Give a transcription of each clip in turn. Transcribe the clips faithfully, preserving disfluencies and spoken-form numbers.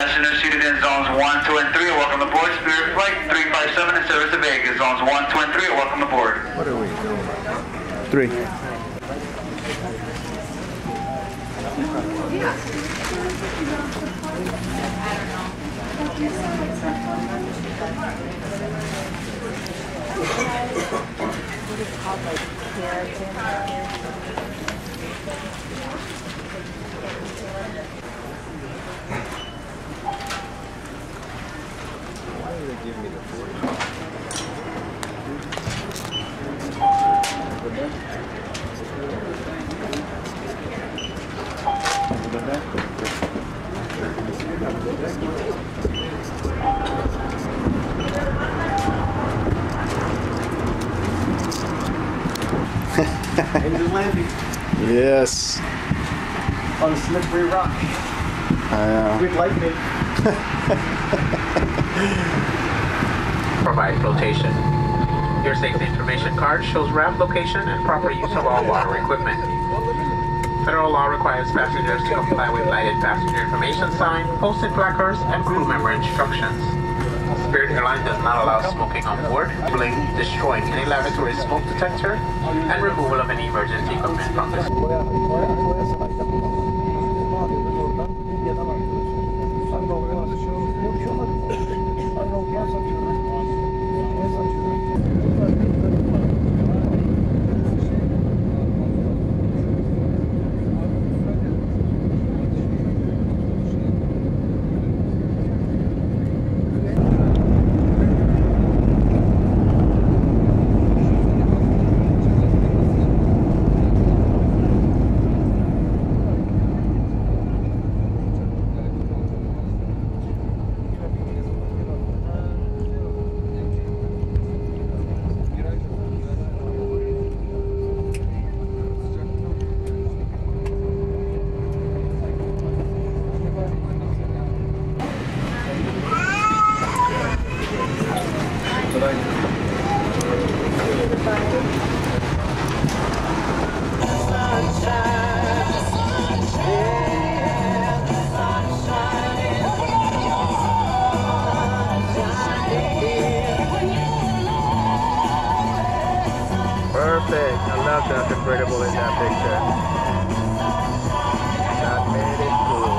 Passengers seated in zones one, two, and three are welcome aboard. Spirit Flight three five seven in service to Vegas. Zones one, two, and three are welcome aboard. What are we doing? Three. Why do they give me the forty? Angel landing. Yes. On a slippery rock. I know. With lightning. Provide flotation. Your safety information card shows ramp location and proper use of all water equipment. Federal law requires passengers to comply with lighted passenger information sign, posted placards, and crew member instructions. Spirit Airlines does not allow smoking on board, including destroying any lavatory smoke detector and removal of any emergency equipment from the Perfect. I love that convertible in that picture. That made it cool.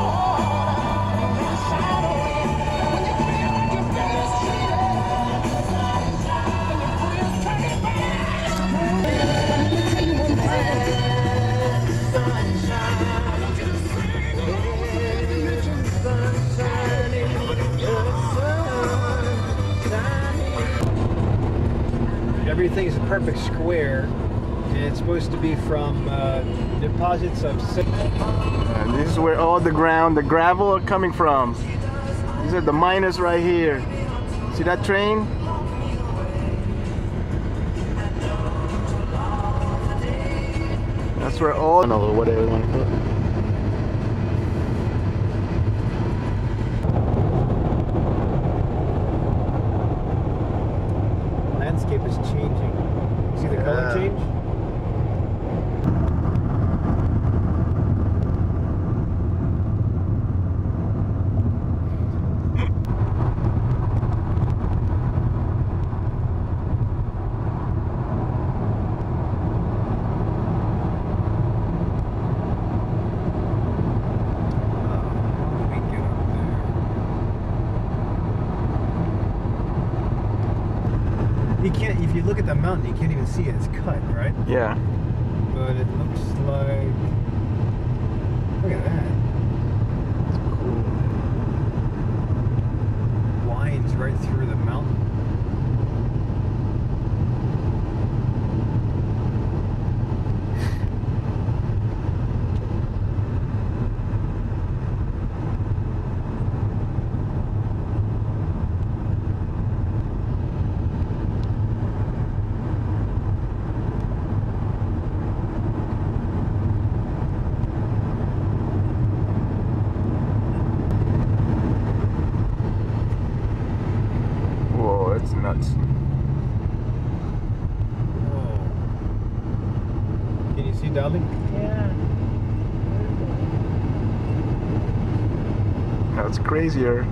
Everything's a perfect square, and it's supposed to be from uh, deposits of. And this is where all the ground, the gravel are coming from. These are the miners right here. See that train? That's where all, I don't know, whatever you want to call it. Landscape is changing. See the color change? You can't, if you look at the mountain, you can't even see it. It's cut, right? Yeah. But it looks like, look at that. It's cool. Winds right through the mountain. It's nuts. Whoa. Can you see, darling? Yeah. That's crazier.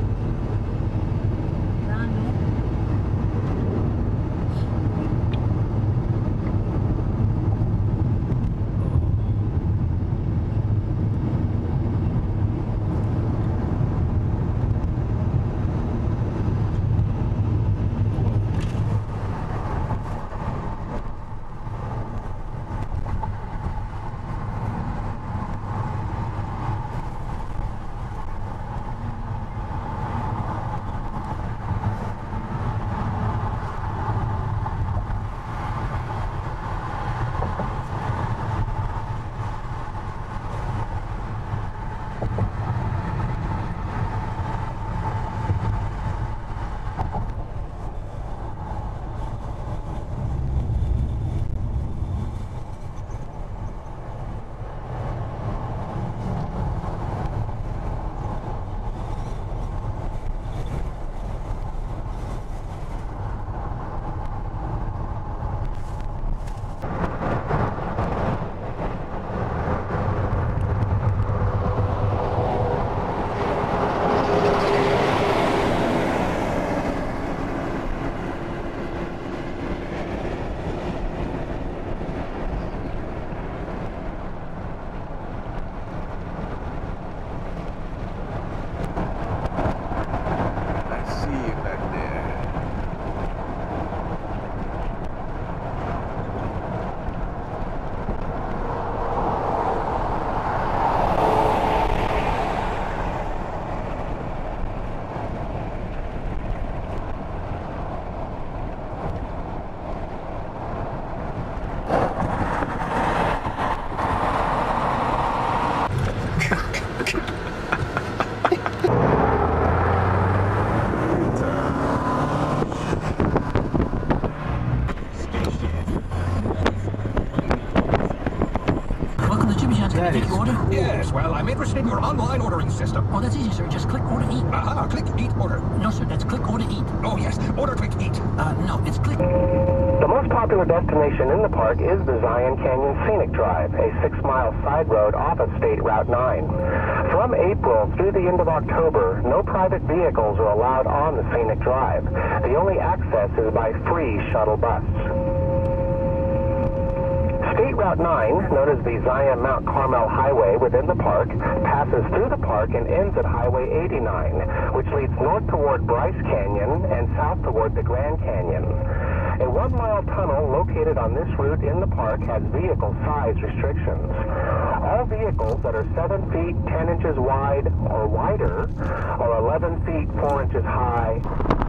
Can I take your order? Yes, well, I'm interested in your online ordering system. Oh, that's easy, sir. Just click order eat. Aha, click eat order. No, sir, that's click order eat. Oh, yes, order click eat. Uh, no, it's click... The most popular destination in the park is the Zion Canyon Scenic Drive, a six-mile side road off of State Route nine. From April through the end of October, no private vehicles are allowed on the Scenic Drive. The only access is by free shuttle bus. State Route nine, known as the Zion Mount Carmel Highway within the park, passes through the park and ends at Highway eighty-nine, which leads north toward Bryce Canyon and south toward the Grand Canyon. A one-mile tunnel located on this route in the park has vehicle size restrictions. All vehicles that are seven feet ten inches wide or wider, or eleven feet four inches high,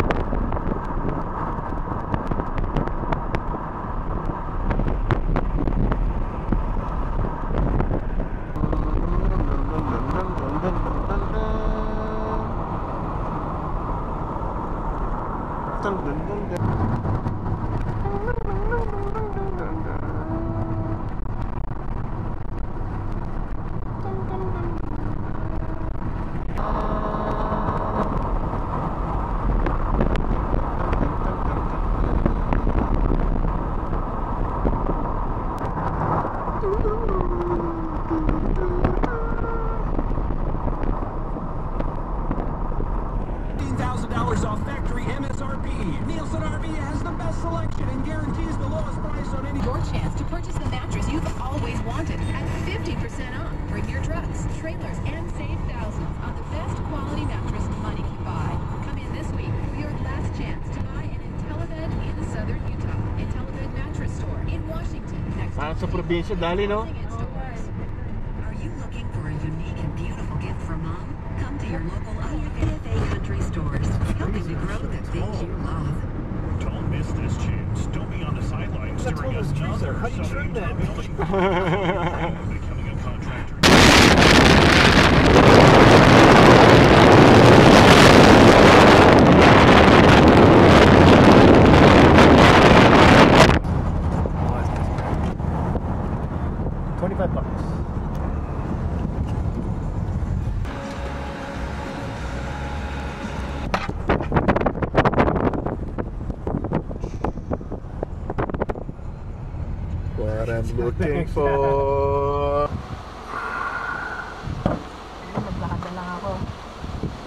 fifteen thousand dollars off factory M S R P. Nielsen R V has the best selection and guarantees the lowest price on any... Your chance to purchase the mattress you've always wanted at fifty percent off. Bring your trucks, trailers, and save thousands on the best quality mattress money can buy. Come in this week for your last chance to buy an IntelliBed in southern Utah. IntelliBed Mattress Store in Washington. Next Ah, sa probinsya, dali, no? Are you looking for a unique and beautiful gift for mom? Come to your local I F A Country stores, helping to grow the things you love. Don't miss this chance. Don't be on the sidelines That's during all those trees another are. How do you trim that? becoming a contractor. twenty-five bucks. What I'm looking for. Naglakad na lang ako.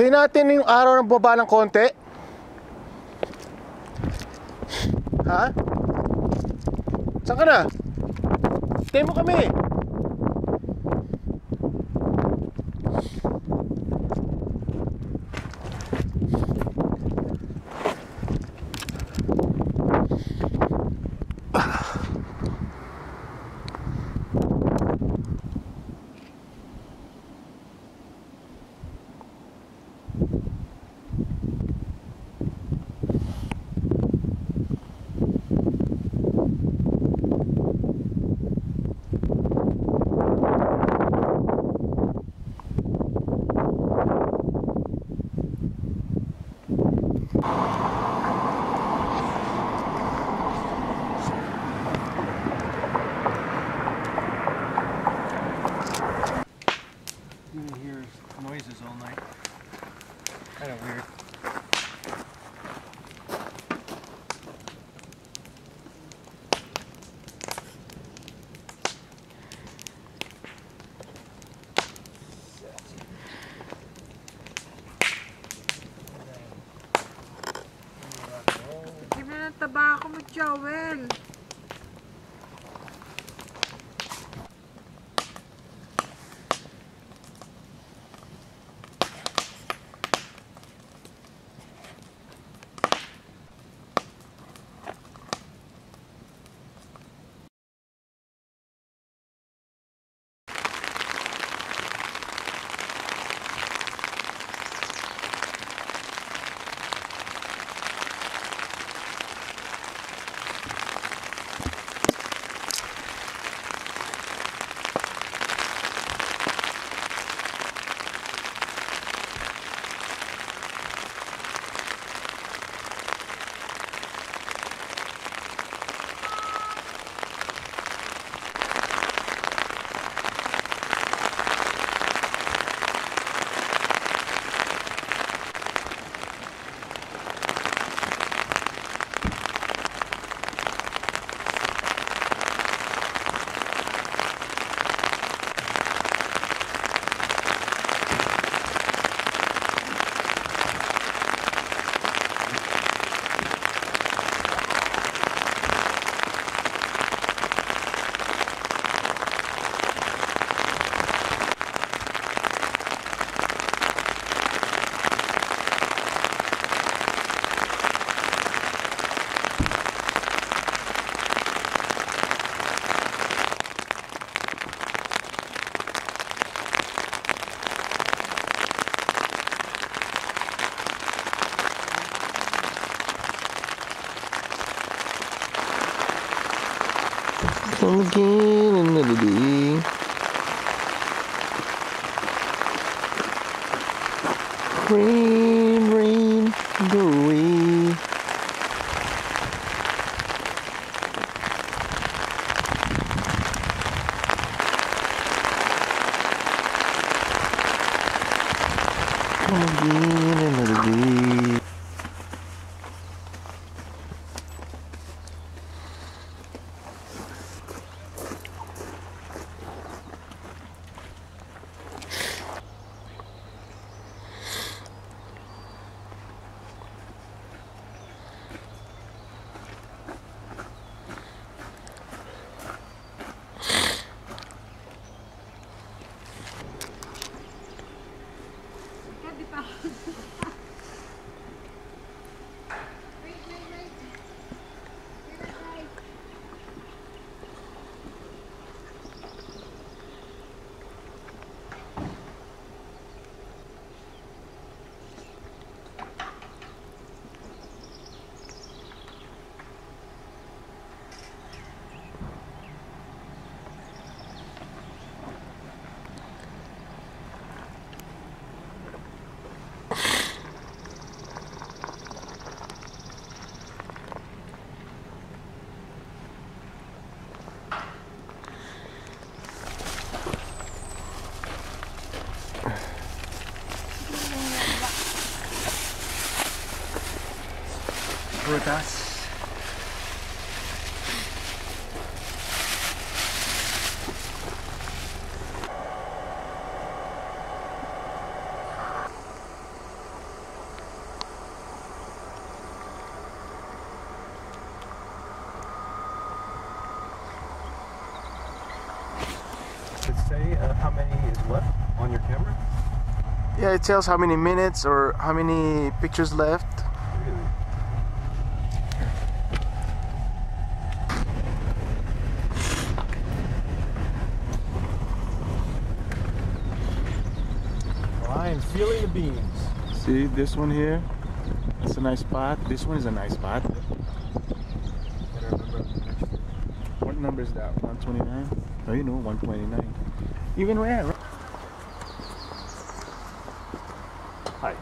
Hintayin natin yung araw ng baba ng konti. Ha? Saan ka na? Hintayin mo kami. You can hear noises all night. Kind of weird. Hindi na ng tabako mo, Joel. Come again another day. Rain, rain, go away. Come again another day. Prutas. how many is left on your camera? Yeah, it tells how many minutes or how many pictures left. Really? Well, I am feeling the beans. See this one here? That's a nice spot. This one is a nice spot. What number is that? one twenty-nine? Oh, you know, one twenty-nine. Even rare. Right? Hi.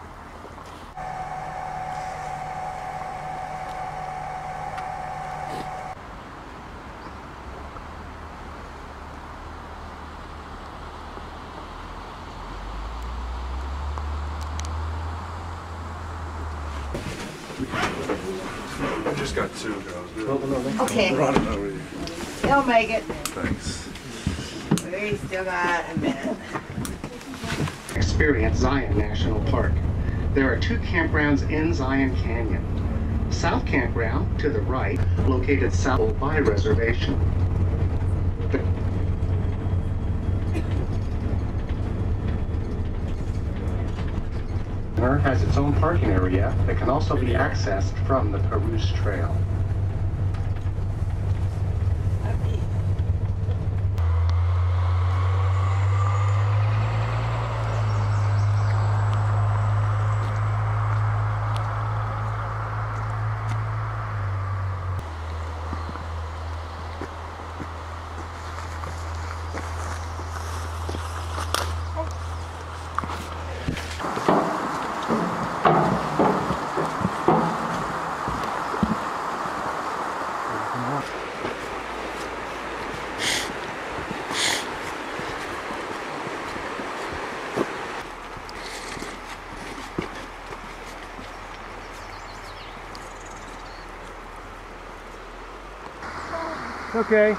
I just got two girls. Okay. Running over you. They'll make it. Thanks. We still got a minute. Experience Zion National Park. There are two campgrounds in Zion Canyon. South Campground, to the right, located south by reservation. The has its own parking area that can also be accessed from the Carouse Trail. Okay.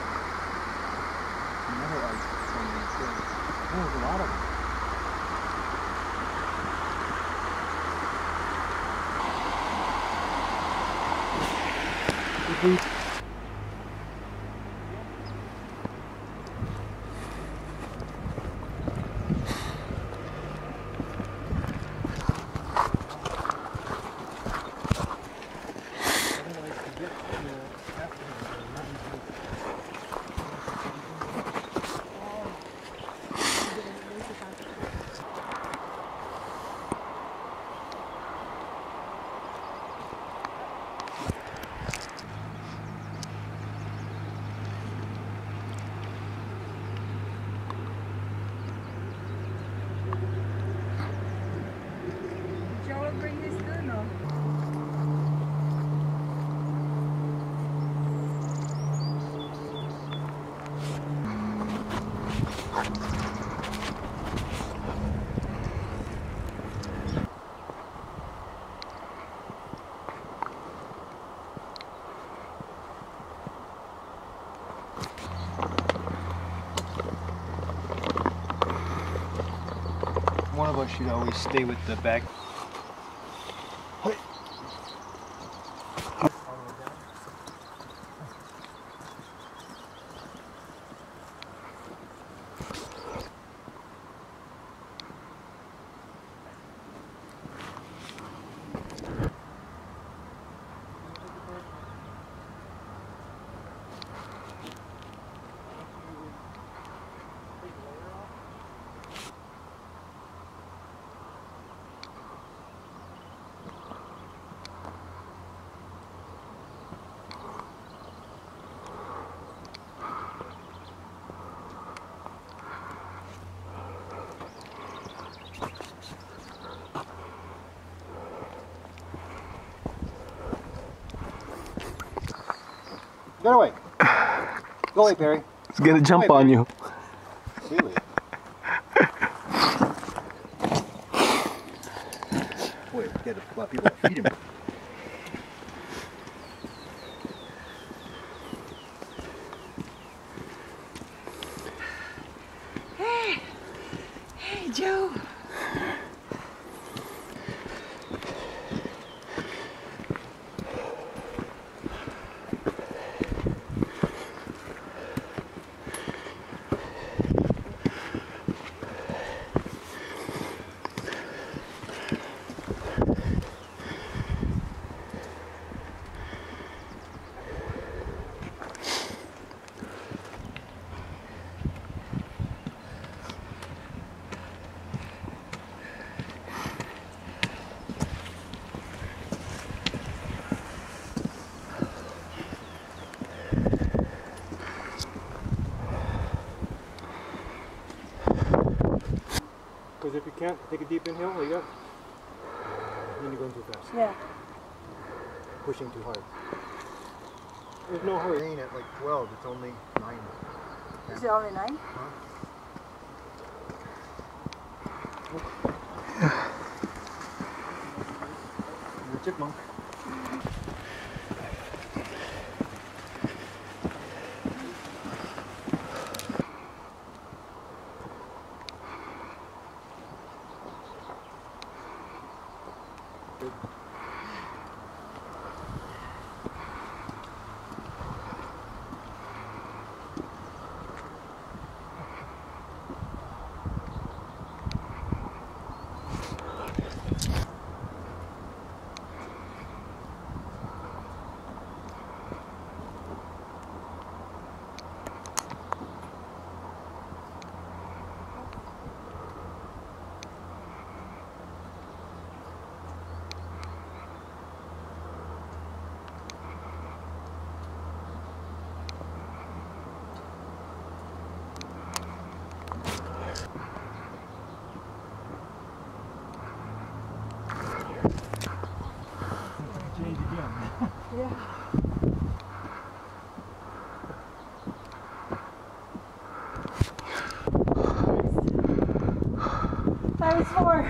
Joe, bring this good no? One of us should always stay with the back. Get away. Go away, Perry. It's gonna jump away, on you. Really? Boy, get a lot of people to feed him. Hey, hey, Joe. Because if you can't take a deep inhale, there you go. Then you're going too fast. Yeah. Pushing too hard. There's no hurry. Ain't at like twelve, it's only nine. Is it only nine? You're a chipmunk. Yeah. Times four.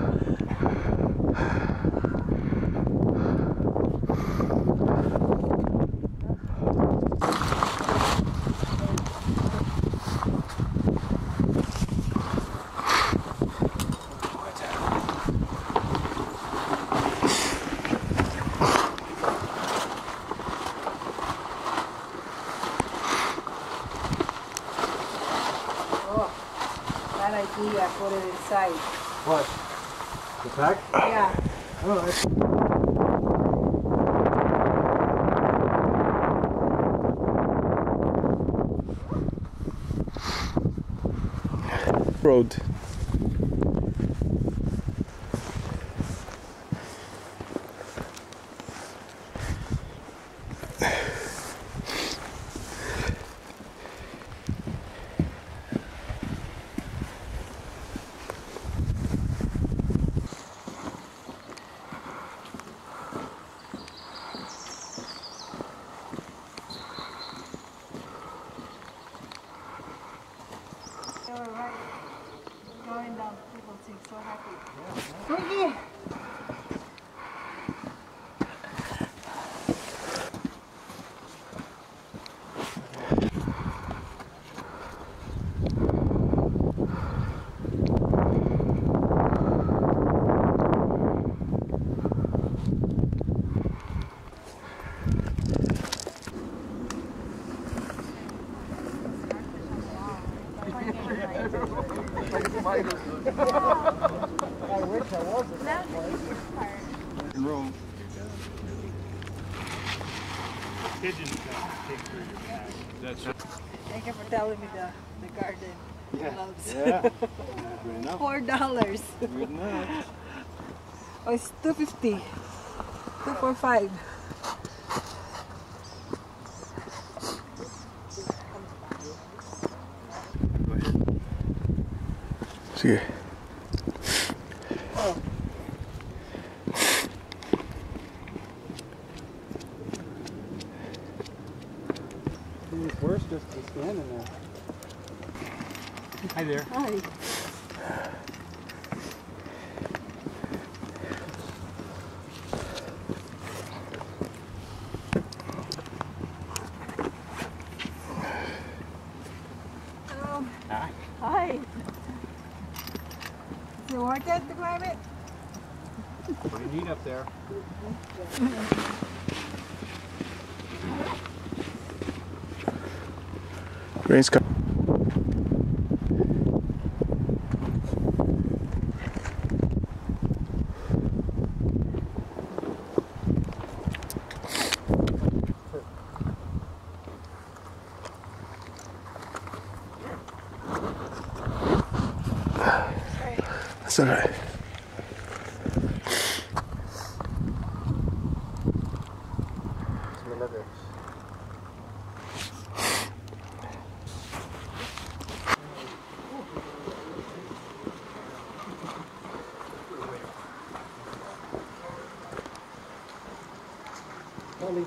Bad idea, put it inside. What? The pack? Yeah. Oh, that's... Road. They were right. Going down, people seem so happy. Ricky! I wish I wasn't. Roll. Pigeons take through your pack. That's Thank you for telling me the, the garden Yeah. gloves. Yeah. Good enough. Four dollars. Good enough. Oh, it's two fifty. Two for five. Sige. Oh. It's worse just to stand in there. Hi there. Hi. Hello. Hi. Hi. Is it worth it to climb it? Pretty neat up there. Rain's coming. That's all right. Only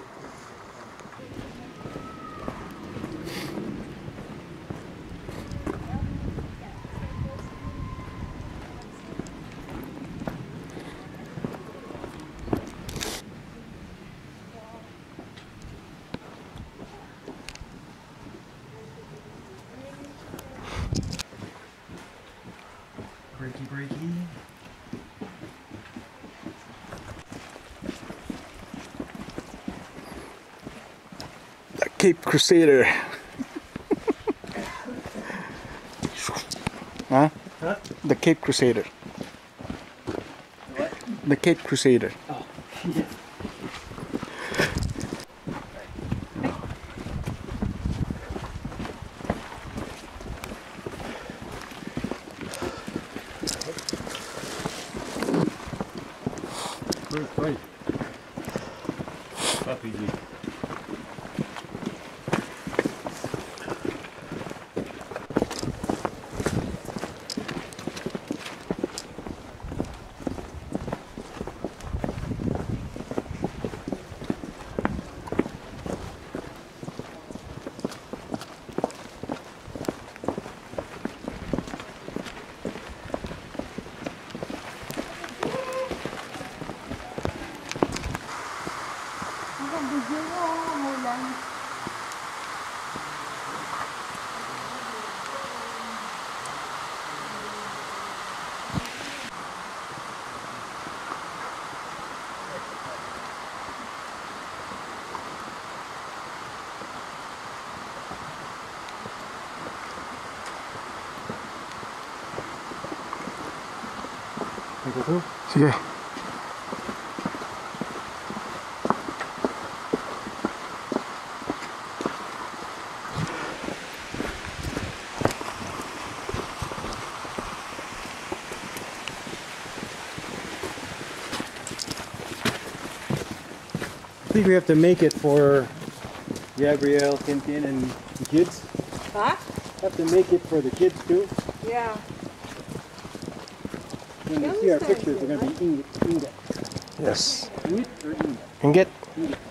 breaky breaky. The Cape Crusader. Huh? Huh? The Cape Crusader. What? The Cape Crusader. Oh, yeah. Right. Up easy. Sige. I think we have to make it for Gabrielle, Tintin, and the kids. Huh? Have to make it for the kids too. Yeah. When they see our pictures, they're going to be eating eat it. Yes. Eat or eat it? And get. Eat it.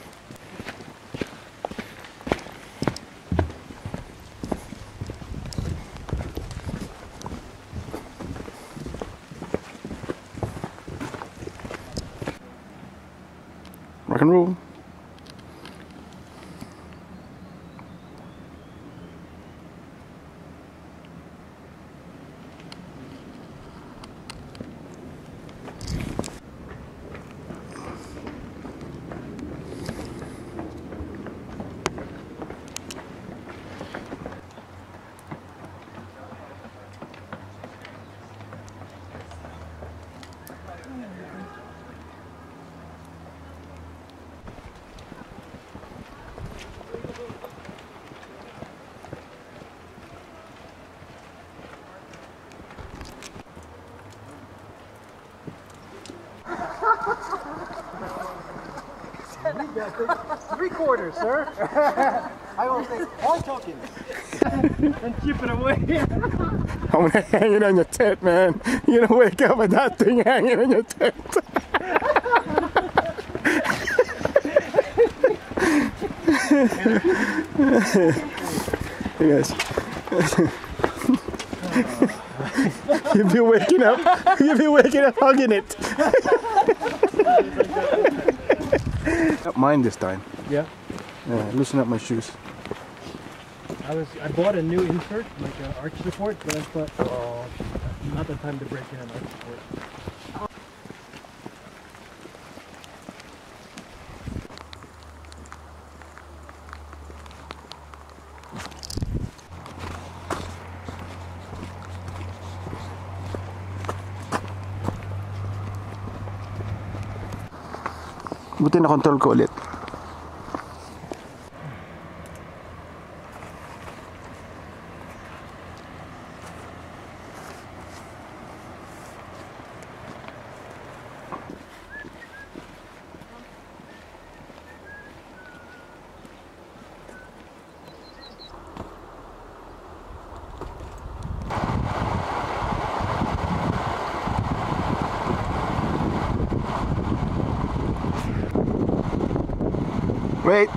Rock and roll. Three quarters, sir. I will take one token and chip it away. I'm gonna hang it on your tent, man. You're gonna wake up with that thing hanging on your tent. Hey guys. You'll be waking up. You'll be waking up hugging it. Not mine this time. Yeah. Yeah, loosen up my shoes. I was I bought a new insert, like an arch support, but I thought, oh, not the time to break in an arch support. Buti na control ko ulit. Wait.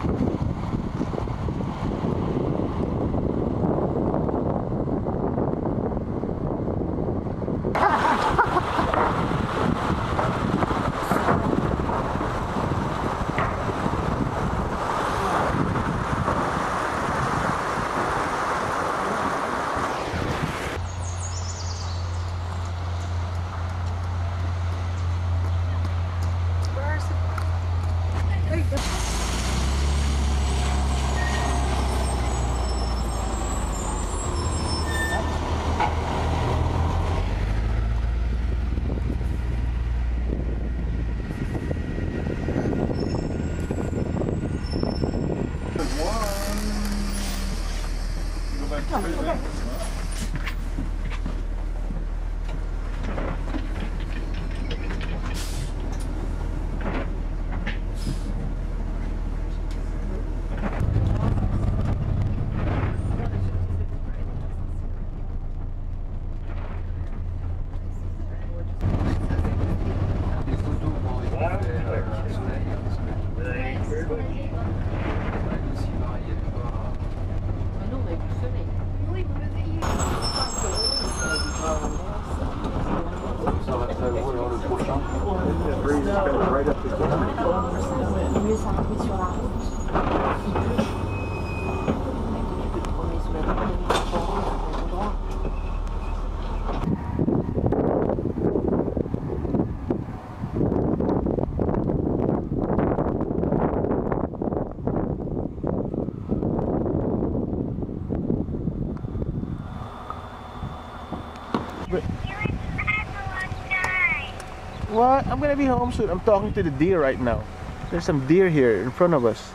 What? I'm gonna be home soon. I'm talking to the deer right now. There's some deer here in front of us.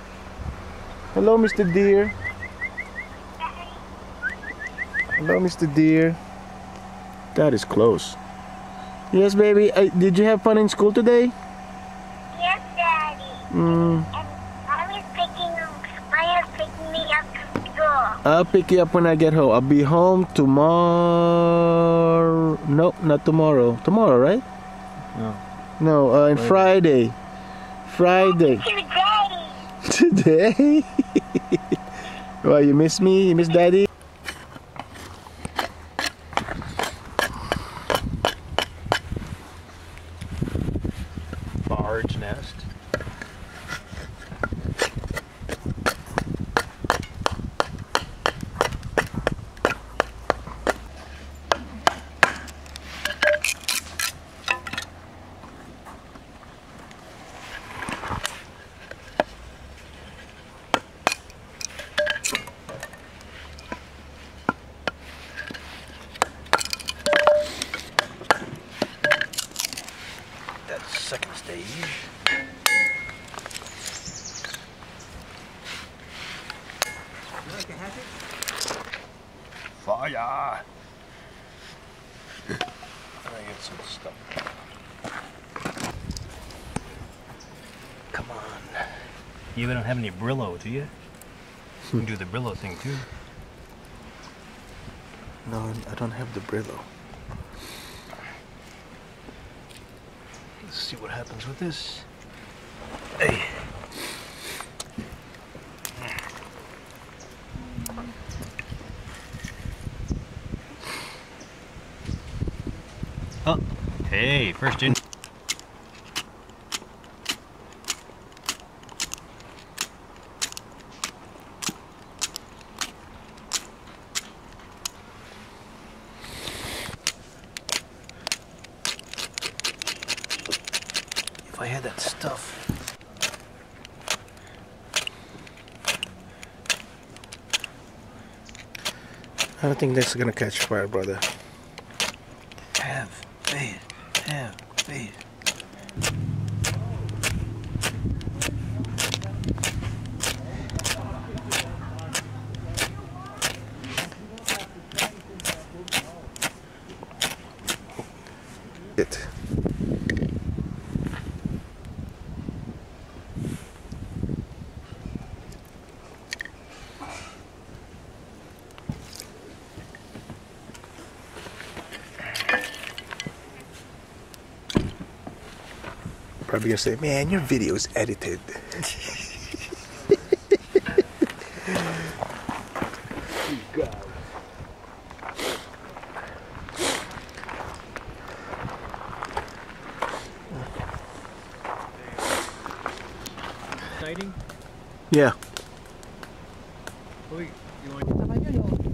Hello, Mister Deer. Hello, Mister Deer. That is close. Yes, baby. I, did you have fun in school today? Yes, Daddy. Mm. And I was picking up, I was picking me up from school. I'll pick you up when I get home. I'll be home tomorrow. No, not tomorrow. Tomorrow, right? No. No, uh, on Friday. Friday. Today. Today? Well, you miss me? You miss Daddy? Barge nest. Second stage. Fire! I get some stuff. Come on. You don't have any Brillo, do you? You can do the Brillo thing too. No, I don't have the Brillo. Let's see what happens with this. Hey. Oh, hey, first in. If I had that stuff. I don't think that's gonna catch fire, brother. Have faith. Have faith. It. Probably gonna say, man, your video is edited. Exciting? Yeah. Oh, you want